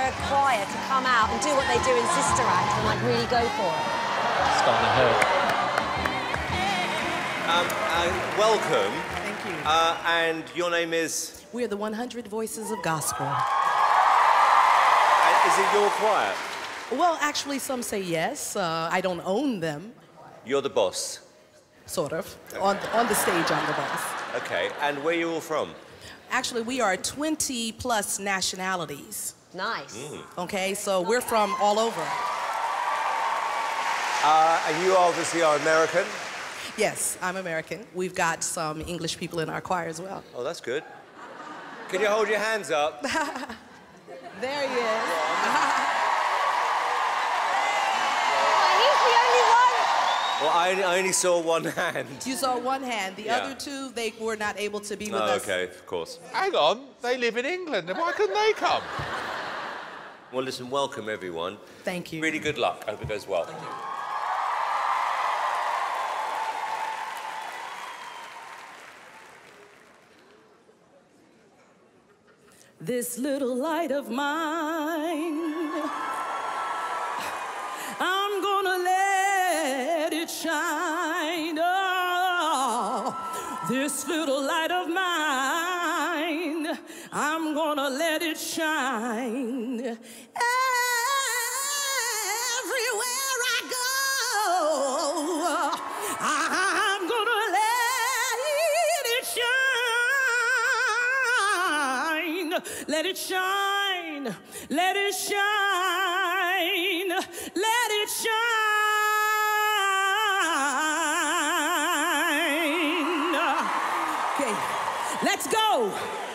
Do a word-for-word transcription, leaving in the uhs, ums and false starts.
a choir to come out and do what they do in Sister Act and, like, really go for it. Starting to hurt. Um, uh, welcome. Thank you. Uh, and your name is? We're the one hundred Voices of Gospel. And is it your choir? Well, actually, some say yes. Uh, I don't own them. You're the boss? Sort of. On, on the stage, I'm the boss. Okay, and where are you all from? Actually, we are twenty plus nationalities. Nice. Mm. Okay, so we're from all over. Uh, and you obviously are American? Yes, I'm American. We've got some English people in our choir as well. Oh, that's good. Can you hold your hands up? There he is. Well, I, I only saw one hand. You saw one hand. The Yeah. other two, they were not able to be with Oh, us. okay, of course. Hang on, they live in England, and why couldn't they come? Well, listen, welcome, everyone. Thank you. Really good luck. Hope it goes well. Thank you. This little light of mine, I'm gonna let it shine. Oh, this little light of mine, I'm gonna let it shine. Everywhere I go, I'm gonna let it shine. Let it shine, let it shine, let it shine. Okay, let's go.